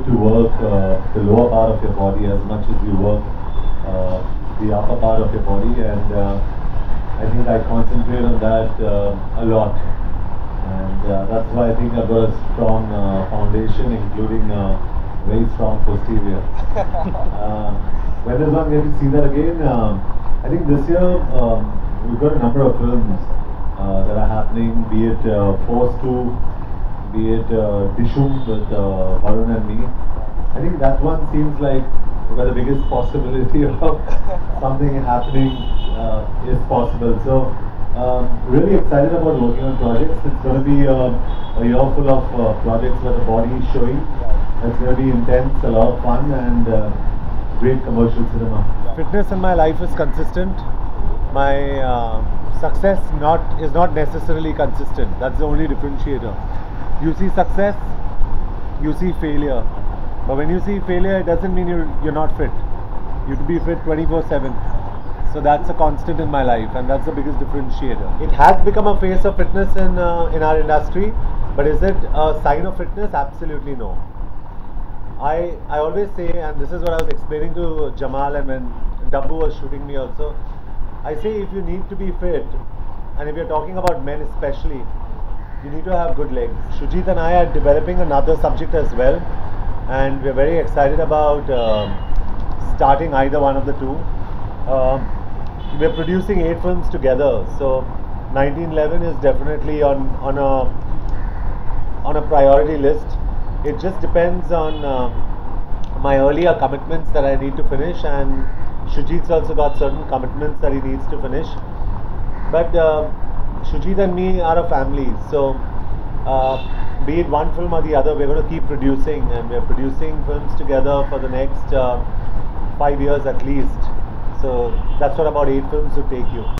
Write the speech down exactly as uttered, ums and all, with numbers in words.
to work uh, the lower part of your body as much as you work uh, the upper part of your body, and uh, I think I concentrate on that uh, a lot, and uh, that's why I think I've got a strong uh, foundation, including a very strong posterior. uh, when is one going to see that again? Um, I think this year um, we've got a number of films uh, that are happening, be it uh, Force two, be it uh, Dishum with uh, Varun and me. I think that one seems like where the biggest possibility of something happening uh, is possible. So, um, really excited about working on projects. It's going to be uh, a year full of uh, projects where the body is showing. It's going to be intense, a lot of fun, and uh, great commercial cinema. Fitness in my life is consistent. My uh, success not is not necessarily consistent. That's the only differentiator. You see success, you see failure. But when you see failure, it doesn't mean you're, you're not fit. You have to be fit twenty-four seven. So that's a constant in my life, and that's the biggest differentiator. It has become a face of fitness in, uh, in our industry, but is it a sign of fitness? Absolutely no. I, I always say, and this is what I was explaining to Jamal and when Dabbu was shooting me also, I say if you need to be fit, and if you're talking about men especially, you need to have good legs. Shujit and I are developing another subject as well, and we're very excited about um, starting either one of the two. Um, we're producing eight films together, so nineteen eleven is definitely on on a on a priority list. It just depends on uh, my earlier commitments that I need to finish, and Shujit's also got certain commitments that he needs to finish. But uh, Shujit and me are a family, so uh, be it one film or the other, we're going to keep producing, and we're producing films together for the next uh, five years at least. So that's what about eight films would take you.